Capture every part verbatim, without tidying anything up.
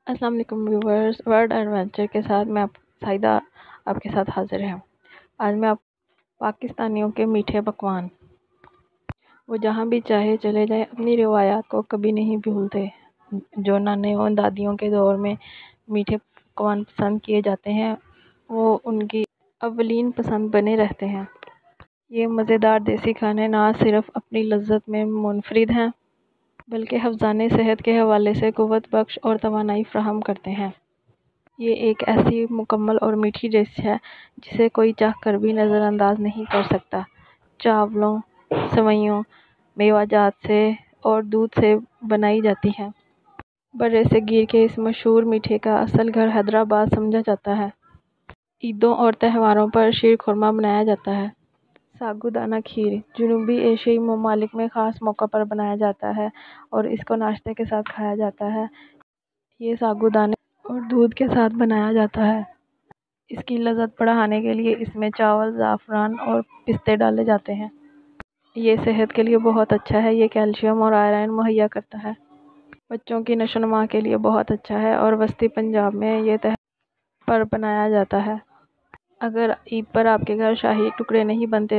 السلام علیکم viewers, word adventure کے ساتھ میں آپ سائدہ آپ کے ساتھ حاضر ہیں۔ آج میں آپ پاکستانیوں کے میٹھے پکوان، وہ جہاں بھی چاہے چلے جائیں اپنی روایات کو کبھی نہیں بھولتے۔ جو نانیوں دادیوں کے دور میں میٹھے پکوان پسند کیے جاتے ہیں وہ ان کی اولین پسند بنے رہتے ہیں۔ یہ مزیدار دیسی کھانے نہ صرف اپنی لذت میں منفرد ہیں بلکہ حفظان صحت کے حوالے سے قوت بخش اور توانائی فراہم کرتے ہیں۔ یہ ایک ایسی مکمل اور میٹھی ڈش ہے جسے کوئی چاہ کر بھی نظر انداز نہیں کر سکتا۔ چاولوں، سوئیوں، میوہ جات سے اور دودھ سے بنائی جاتی ہے۔ برِ صغیر کے اس مشہور میٹھے کا اصل گھر حیدرآباد سمجھا جاتا ہے۔ عیدوں اور تہواروں پر شیر خورما بنایا جاتا ہے۔ ساگودانہ کھیر جنوبی ایشیائی ممالک میں خاص موقع پر بنایا جاتا ہے اور اس کو ناشتے کے ساتھ کھایا جاتا ہے۔ یہ ساگودانے اور دودھ کے ساتھ بنایا جاتا ہے۔ اس کی لذت بڑھانے کے لیے اس میں چاول، زعفران اور پستے ڈالے جاتے ہیں۔ یہ صحت کے لیے بہت اچھا ہے۔ یہ کیلشیم اور آئرن مہیا کرتا ہے۔ بچوں کی نشو و نما کے لیے بہت اچھا ہے اور وسطی پنجاب میں یہ تہوار پر بنایا جاتا ہے۔ اگر عید پر آپ کے گھر شاہی ٹکڑے نہیں بنتے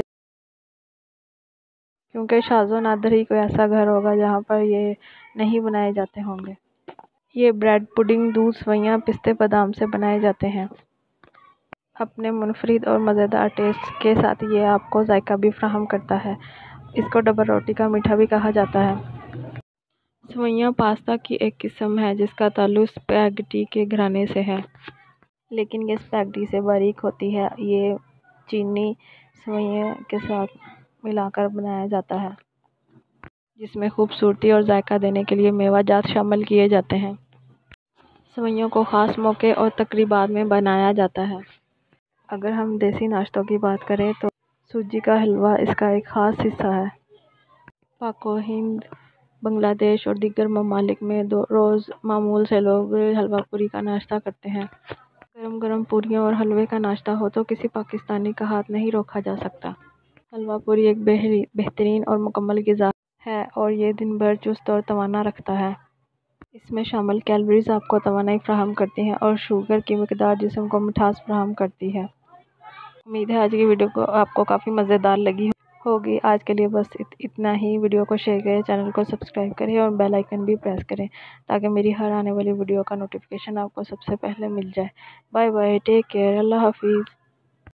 کیونکہ شاذ و نادر ہی کوئی ایسا گھر ہوگا جہاں پر یہ نہیں بنائے جاتے ہوں گے۔ یہ بریڈ پڈنگ دودھ، سوئیاں، پستے، بادام سے بنائے جاتے ہیں۔ اپنے منفرد اور مزیدار ٹیسٹ کے ساتھ یہ آپ کو ذائقہ بھی فراہم کرتا ہے۔ اس کو ڈبل روٹی کا میٹھا بھی کہا جاتا ہے۔ سوئیاں پاستا کی ایک قسم ہے جس کا تعلق اسپیگٹی کے گھرانے سے ہے، لیکن یہ اسپیگٹی سے باریک ہوتی ہے۔ یہ چینی سوئیاں کے ساتھ ملا کر بنایا جاتا ہے جس میں خوبصورتی اور ذائقہ دینے کے لیے میوہ جات شامل کیے جاتے ہیں۔ سوئیوں کو خاص موقع اور تقریبات میں بنایا جاتا ہے۔ اگر ہم دیسی ناشتوں کی بات کریں تو سوجی کا حلوہ اس کا ایک خاص حصہ ہے۔ پاک و ہند، بنگلہ دیش اور دیگر ممالک میں روز معمول سے لوگ حلوہ پوری کا ناشتہ کرتے ہیں۔ گرم گرم پوریوں اور حلوے کا ناشتہ ہو تو کسی پاکستانی کا ہاتھ نہیں روکا جا سکتا۔ حلوہ پوری ایک بہترین اور مکمل غذا ہے اور یہ دن بھر چست اور توانا رکھتا ہے۔ اس میں شامل کیلوریز آپ کو توانائی فراہم کرتی ہیں اور شوگر کی مقدار جسم کو مٹھاس فراہم کرتی ہے۔ امید ہے آج کی ویڈیو کو آپ کو کافی مزیدار لگی ہوگی۔ آج کے لیے بس اتنا ہی۔ ویڈیو کو شیئر کریں، چینل کو سبسکرائب کریں اور بیل آئیکن بھی پریس کریں تاکہ میری ہر آنے والی ویڈیو کا نوٹیفیکیشن آپ کو سب سے پہلے مل جائے۔ بائے بائے، ٹیک کیئر، اللہ حافظ۔